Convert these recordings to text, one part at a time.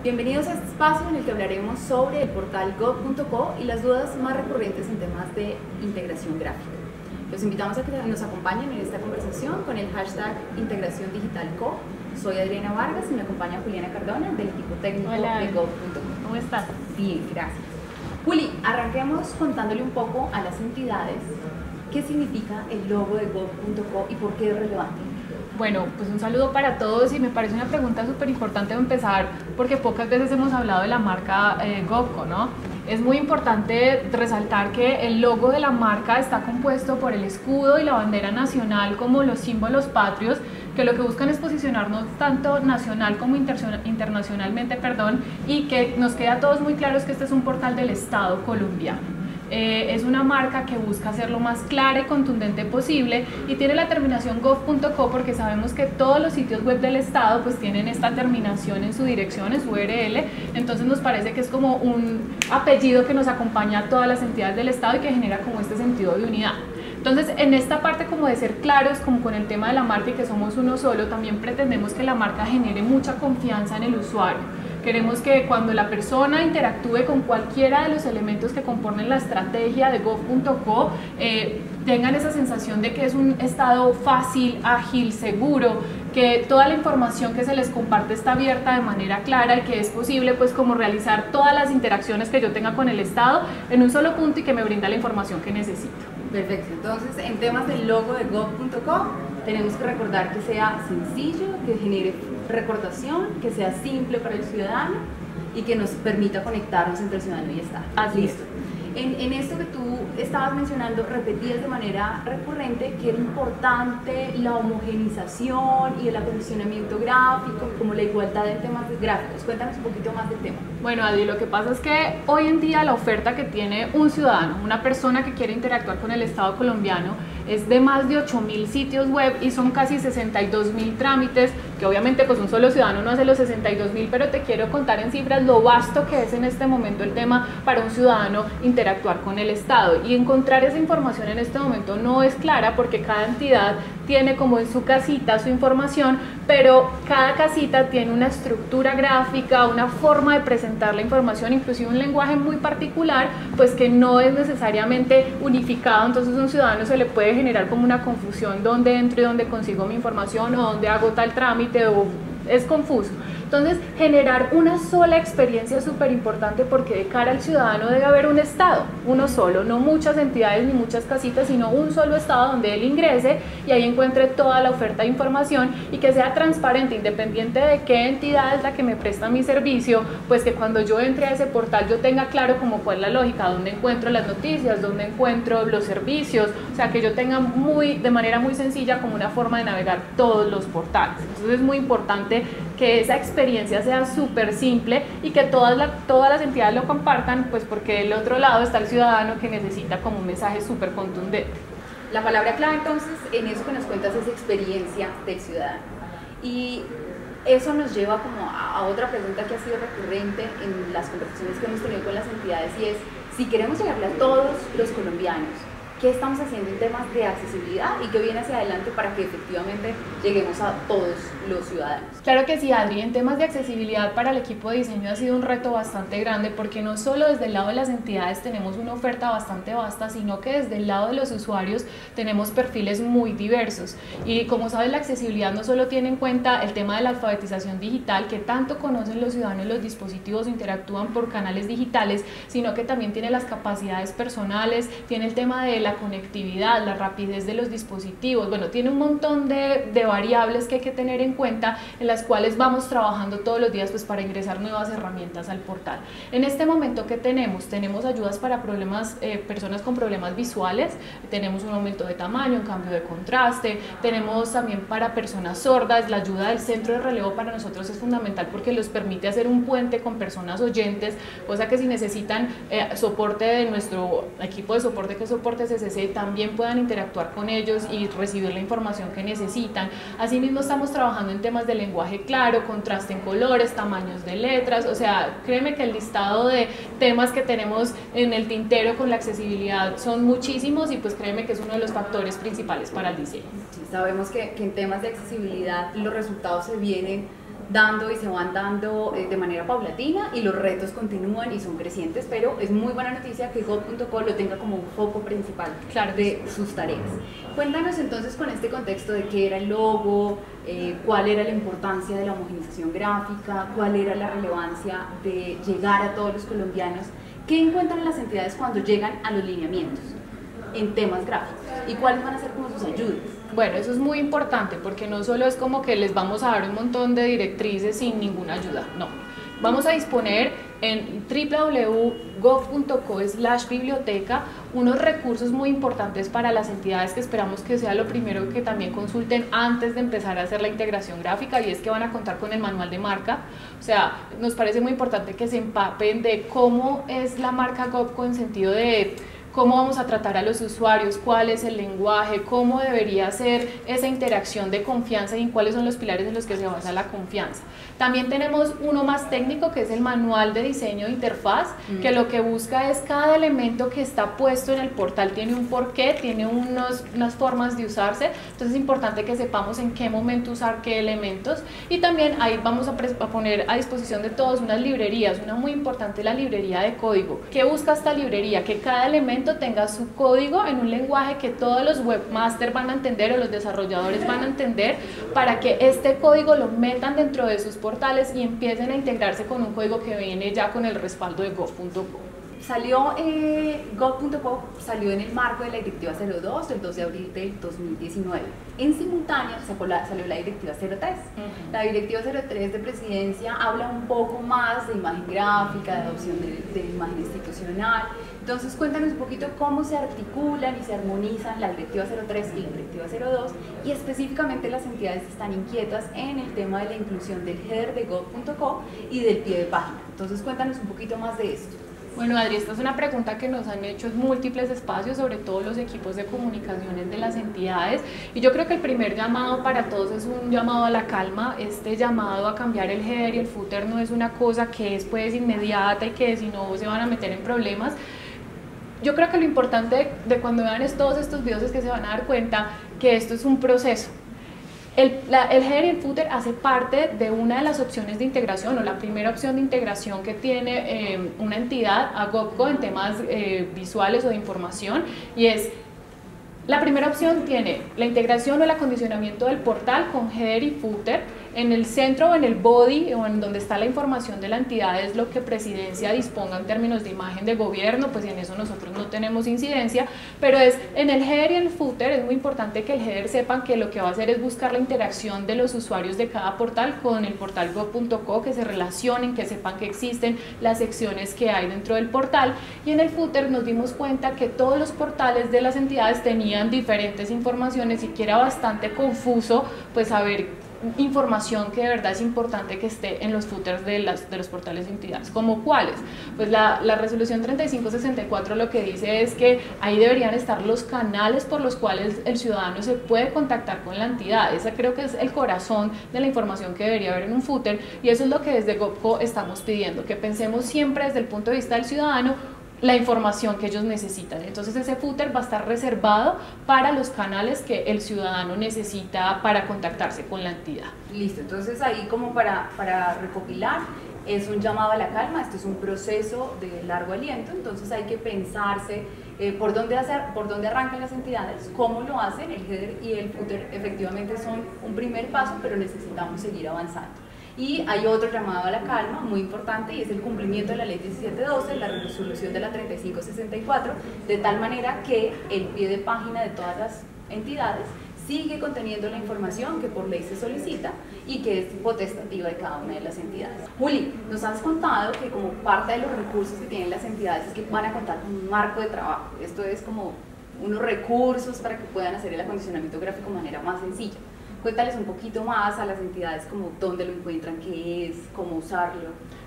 Bienvenidos a este espacio en el que hablaremos sobre el portal gov.co y las dudas más recurrentes en temas de integración gráfica. Los invitamos a que nos acompañen en esta conversación con el hashtag Integración Digital Co. Soy Adriana Vargas y me acompaña Juliana Cardona del equipo técnico de gov.co. ¿Cómo estás? Bien, gracias. Juli, arranquemos contándole un poco a las entidades qué significa el logo de gov.co y por qué es relevante. Bueno, pues un saludo para todos y me parece una pregunta súper importante de empezar porque pocas veces hemos hablado de la marca Govco, ¿no? Es muy importante resaltar que el logo de la marca está compuesto por el escudo y la bandera nacional como los símbolos patrios que lo que buscan es posicionarnos tanto nacional como internacionalmente, y que nos queda a todos muy claro es que este es un portal del Estado colombiano. Es una marca que busca ser lo más clara y contundente posible y tiene la terminación gov.co porque sabemos que todos los sitios web del Estado pues tienen esta terminación en su dirección, en su URL, entonces nos parece que es como un apellido que nos acompaña a todas las entidades del Estado y que genera como este sentido de unidad. Entonces, en esta parte como de ser claros, como con el tema de la marca y que somos uno solo, también pretendemos que la marca genere mucha confianza en el usuario. Queremos que cuando la persona interactúe con cualquiera de los elementos que componen la estrategia de gov.co, tengan esa sensación de que es un estado fácil, ágil, seguro, que toda la información que se les comparte está abierta de manera clara y que es posible pues como realizar todas las interacciones que yo tenga con el Estado en un solo punto y que me brinda la información que necesito. Perfecto, entonces en temas del logo de gov.co tenemos que recordar que sea sencillo, que genere recordación, que sea simple para el ciudadano y que nos permita conectarnos entre el ciudadano y Estado. Listo. En esto que tú estabas mencionando, repetías de manera recurrente que era importante la homogenización y el acondicionamiento gráfico, como la igualdad en temas gráficos. Cuéntanos un poquito más del tema. Bueno, Adi, lo que pasa es que hoy en día la oferta que tiene un ciudadano, una persona que quiere interactuar con el Estado colombiano, es de más de 8.000 sitios web y son casi 62.000 trámites, que obviamente pues un solo ciudadano no hace los 62.000, pero te quiero contar en cifras lo vasto que es en este momento el tema para un ciudadano interactuar con el Estado. Y encontrar esa información en este momento no es clara porque cada entidad tiene como en su casita su información, pero cada casita tiene una estructura gráfica, una forma de presentar la información, inclusive un lenguaje muy particular, pues que no es necesariamente unificado, entonces a un ciudadano se le puede generar como una confusión dónde entro y dónde consigo mi información o dónde hago tal trámite o es confuso. Entonces, generar una sola experiencia es súper importante porque de cara al ciudadano debe haber un estado, uno solo, no muchas entidades ni muchas casitas, sino un solo estado donde él ingrese y ahí encuentre toda la oferta de información y que sea transparente, independiente de qué entidad es la que me presta mi servicio, pues que cuando yo entre a ese portal yo tenga claro como cuál es la lógica, dónde encuentro las noticias, dónde encuentro los servicios, o sea, que yo tenga de manera muy sencilla como una forma de navegar todos los portales. Entonces es muy importante que esa experiencia sea súper simple y que todas las entidades lo compartan, pues porque del otro lado está el ciudadano que necesita como un mensaje súper contundente. La palabra clave entonces en eso que nos cuentas es experiencia del ciudadano. Y eso nos lleva como a otra pregunta que ha sido recurrente en las conversaciones que hemos tenido con las entidades y es, si queremos llegarle a todos los colombianos, ¿qué estamos haciendo en temas de accesibilidad y qué viene hacia adelante para que efectivamente lleguemos a todos los ciudadanos? Claro que sí, Adri, en temas de accesibilidad para el equipo de diseño ha sido un reto bastante grande porque no solo desde el lado de las entidades tenemos una oferta bastante vasta, sino que desde el lado de los usuarios tenemos perfiles muy diversos. Y como sabes, la accesibilidad no solo tiene en cuenta el tema de la alfabetización digital, que tanto conocen los ciudadanos los dispositivos, interactúan por canales digitales, sino que también tiene las capacidades personales, tiene el tema de la conectividad, la rapidez de los dispositivos, bueno, tiene un montón de variables que hay que tener en cuenta en las cuales vamos trabajando todos los días pues para ingresar nuevas herramientas al portal. En este momento que tenemos ayudas para personas con problemas visuales, tenemos un aumento de tamaño, un cambio de contraste, tenemos también para personas sordas, la ayuda del centro de relevo para nosotros es fundamental porque los permite hacer un puente con personas oyentes, cosa que si necesitan soporte de nuestro equipo de soporte que es Soporte CCC también puedan interactuar con ellos y recibir la información que necesitan. Asimismo estamos trabajando en temas de lenguaje claro, contraste en colores, tamaños de letras, o sea, créeme que el listado de temas que tenemos en el tintero con la accesibilidad son muchísimos y pues créeme que es uno de los factores principales para el diseño. Sí, sabemos que en temas de accesibilidad los resultados se vienen dando y se van dando de manera paulatina y los retos continúan y son crecientes, pero es muy buena noticia que gov.co lo tenga como un foco principal de sus tareas. Cuéntanos entonces con este contexto de qué era el logo, cuál era la importancia de la homogeneización gráfica, cuál era la relevancia de llegar a todos los colombianos, qué encuentran las entidades cuando llegan a los lineamientos en temas gráficos y cuáles van a ser como sus ayudas. Bueno, eso es muy importante porque no solo es como que les vamos a dar un montón de directrices sin ninguna ayuda, no. Vamos a disponer en www.gov.co/biblioteca unos recursos muy importantes para las entidades que esperamos que sea lo primero que también consulten antes de empezar a hacer la integración gráfica, y es que van a contar con el manual de marca. O sea, nos parece muy importante que se empapen de cómo es la marca GovCo en sentido de cómo vamos a tratar a los usuarios, cuál es el lenguaje, cómo debería ser esa interacción de confianza y cuáles son los pilares en los que se basa la confianza. También tenemos uno más técnico que es el manual de diseño de interfaz, que lo que busca es cada elemento que está puesto en el portal tiene un porqué, tiene unas formas de usarse, entonces es importante que sepamos en qué momento usar qué elementos, y también ahí vamos a poner a disposición de todos unas librerías, una muy importante, la librería de código. ¿Qué busca esta librería? Que cada elemento tenga su código en un lenguaje que todos los webmasters van a entender o los desarrolladores van a entender, para que este código lo metan dentro de sus portales y empiecen a integrarse con un código que viene ya con el respaldo de gov.co. Gov.co salió en el marco de la Directiva 02 el 2 de abril del 2019. En simultáneo salió la Directiva 03. La Directiva 03 de Presidencia habla un poco más de imagen gráfica, de adopción de imagen institucional. Entonces cuéntanos un poquito cómo se articulan y se armonizan la Directiva 03 y la Directiva 02, y específicamente las entidades están inquietas en el tema de la inclusión del header de gov.co y del pie de página. Entonces cuéntanos un poquito más de esto. Bueno, Adri, esta es una pregunta que nos han hecho en múltiples espacios, sobre todo los equipos de comunicaciones de las entidades, y yo creo que el primer llamado para todos es un llamado a la calma. Este llamado a cambiar el header y el footer no es una cosa que es pues inmediata y que si no se van a meter en problemas. Yo creo que lo importante de cuando vean todos estos videos es que se van a dar cuenta que esto es un proceso. El header y el footer hace parte de una de las opciones de integración, o la primera opción de integración que tiene una entidad a GovCo en temas visuales o de información, y es la primera opción. Tiene la integración o el acondicionamiento del portal con header y footer. En el centro o en el body o en donde está la información de la entidad es lo que Presidencia disponga en términos de imagen de gobierno, pues en eso nosotros no tenemos incidencia, pero es en el header y el footer. Es muy importante que el header sepan que lo que va a hacer es buscar la interacción de los usuarios de cada portal con el portal gov.co, que se relacionen, que sepan que existen las secciones que hay dentro del portal, y en el footer nos dimos cuenta que todos los portales de las entidades tenían diferentes informaciones y que era bastante confuso pues saber información que de verdad es importante que esté en los footers de los portales de entidades. ¿Como cuáles? Pues la resolución 3564 lo que dice es que ahí deberían estar los canales por los cuales el ciudadano se puede contactar con la entidad. Ese creo que es el corazón de la información que debería haber en un footer, y eso es lo que desde GovCo estamos pidiendo, que pensemos siempre desde el punto de vista del ciudadano la información que ellos necesitan. Entonces ese footer va a estar reservado para los canales que el ciudadano necesita para contactarse con la entidad. Listo, entonces ahí como para recopilar, es un llamado a la calma. Esto es un proceso de largo aliento, entonces hay que pensarse por dónde arrancan las entidades, cómo lo hacen. El header y el footer efectivamente son un primer paso, pero necesitamos seguir avanzando. Y hay otro llamado a la calma muy importante, y es el cumplimiento de la ley 1712, la resolución de la 3564, de tal manera que el pie de página de todas las entidades sigue conteniendo la información que por ley se solicita y que es potestativa de cada una de las entidades. Juli, nos has contado que como parte de los recursos que tienen las entidades es que van a contar con un marco de trabajo. Esto es como unos recursos para que puedan hacer el acondicionamiento gráfico de manera más sencilla. Cuéntales un poquito más a las entidades como dónde lo encuentran, qué es, cómo usarlo.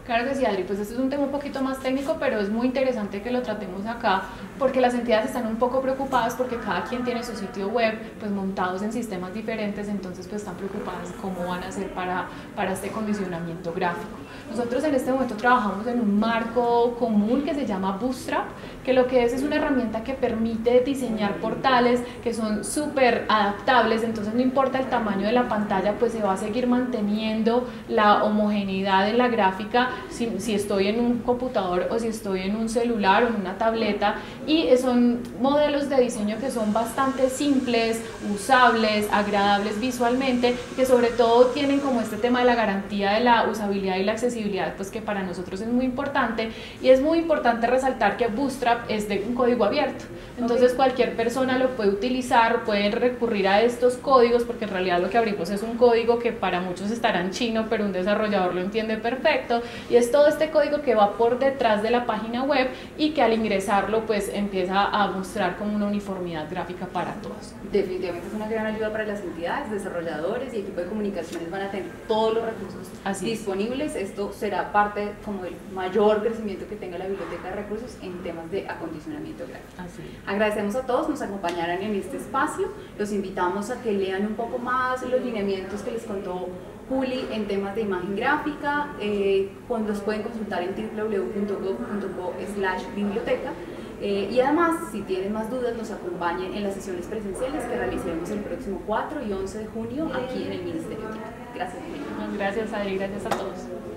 Claro que sí, Adri, pues este es un tema un poquito más técnico, pero es muy interesante que lo tratemos acá, porque las entidades están un poco preocupadas porque cada quien tiene su sitio web pues montados en sistemas diferentes, entonces pues están preocupadas cómo van a hacer para este condicionamiento gráfico. Nosotros en este momento trabajamos en un marco común que se llama Bootstrap, que lo que es una herramienta que permite diseñar portales que son súper adaptables, entonces no importa el tamaño de la pantalla, pues se va a seguir manteniendo la homogeneidad en la gráfica si estoy en un computador o si estoy en un celular o en una tableta, y son modelos de diseño que son bastante simples, usables, agradables visualmente, que sobre todo tienen como este tema de la garantía de la usabilidad y la accesibilidad, pues que para nosotros es muy importante, y es muy importante resaltar que Bootstrap es de un código abierto, entonces cualquier persona lo puede utilizar, puede recurrir a estos códigos, porque en realidad lo que abrimos es un código que para muchos estará en chino, pero un desarrollador lo entiende perfecto, y es todo este código que va por detrás de la página web y que al ingresarlo pues empieza a mostrar como una uniformidad gráfica para todos. Definitivamente es una gran ayuda para las entidades, desarrolladores y equipo de comunicaciones van a tener todos los recursos disponibles. Esto será parte como del mayor crecimiento que tenga la biblioteca de recursos en temas de acondicionamiento gráfico. Agradecemos a todos nos acompañaran en este espacio, los invitamos a que lean un poco más los lineamientos que les contó Juli en temas de imagen gráfica, los pueden consultar en www.gov.co/biblioteca, y además si tienen más dudas nos acompañen en las sesiones presenciales que realizaremos el próximo 4 y 11 de junio aquí en el Ministerio. Gracias. Gracias, Adri, gracias a todos.